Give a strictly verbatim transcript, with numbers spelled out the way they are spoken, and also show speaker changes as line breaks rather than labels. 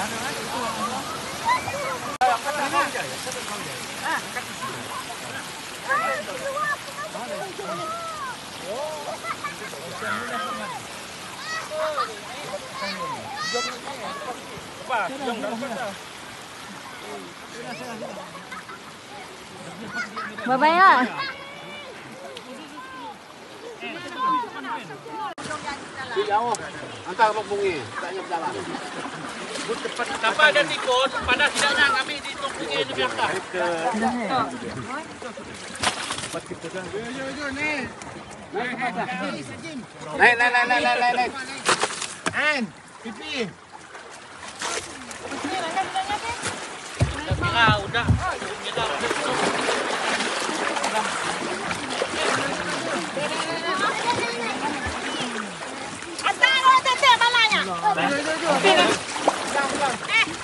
Bye-bye ya.
Jauh, antar bungi, taknya berjalan.
Siapa ada tikus, panas tidaknya kami di tunggu ini biarkan.
Naik, naik, naik, naik, naik, naik.
An, pipi.
Udah mira, udah. Mira,
Asal lo tete balanya.
Jom, jom, jom.
Eh.